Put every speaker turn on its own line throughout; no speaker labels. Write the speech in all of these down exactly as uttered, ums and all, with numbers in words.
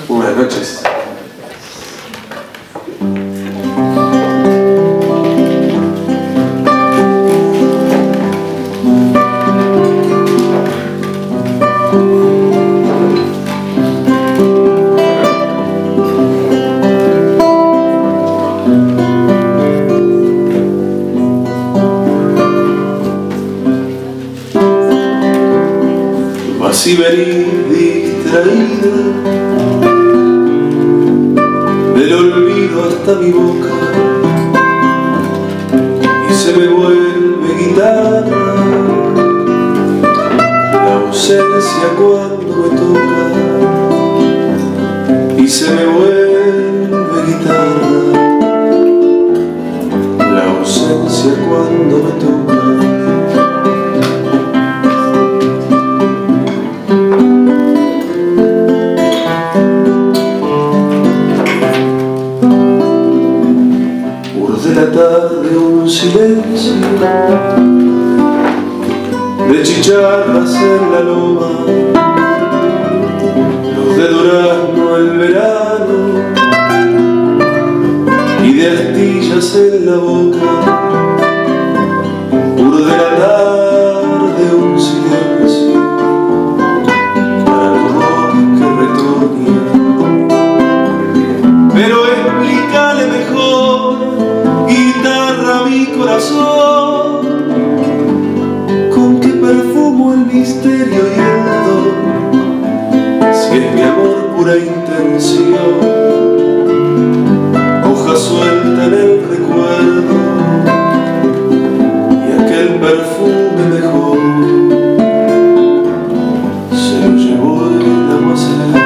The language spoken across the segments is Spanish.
Buenas noches. Vas y venís distraída del olvido hasta mi boca y se me vuelve guitarra la ausencia cuando me toca, y se me vuelve guitarra la ausencia cuando me toca. La tarde un silencio de chicharras en la loma, luz de durazno el verano y de astillas en la boca. Urde la tarde un silencio para tu voz que retoña, pero explícale mejor, guitarra, mi corazón, con qué perfumo el misterio y el don, si es mi amor pura intención, hoja suelta en el recuerdo y aquel perfume mejor se lo llevó el aguacero.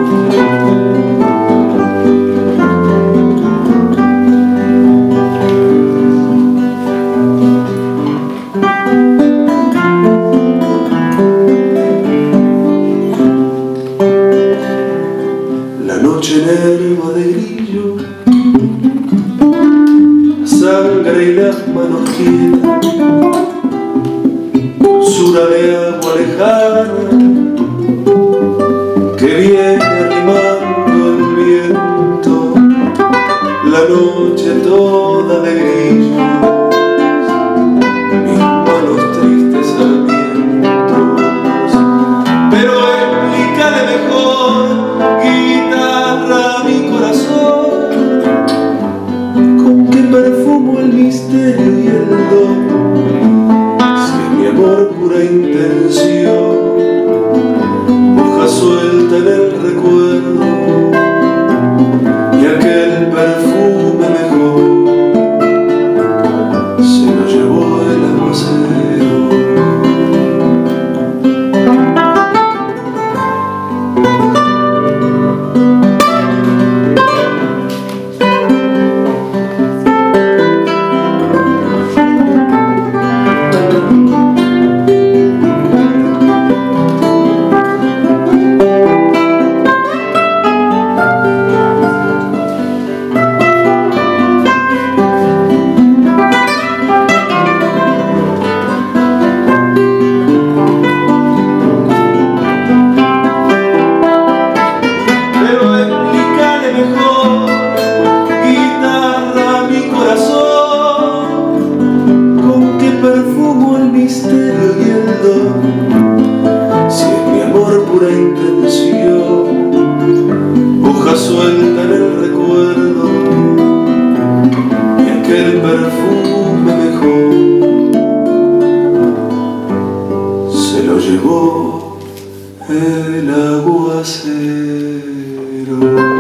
Noche en herba de grillo, sangre y las manos quietas, dulzura de agua lejana que viene arrimando el viento, la noche toda de grillos, mis manos tristes sarmientos, pero explícale mejor, mi corazón, con qué perfumo el misterio y el don, si es mi amor pura intención, hoja suelta en el recuerdo y aquel perfume mejor se lo llevó el aguacero. Perfumo el misterio y el don, si es mi amor pura intención, hoja suelta en el recuerdo y aquel perfume mejor se lo llevó el aguacero.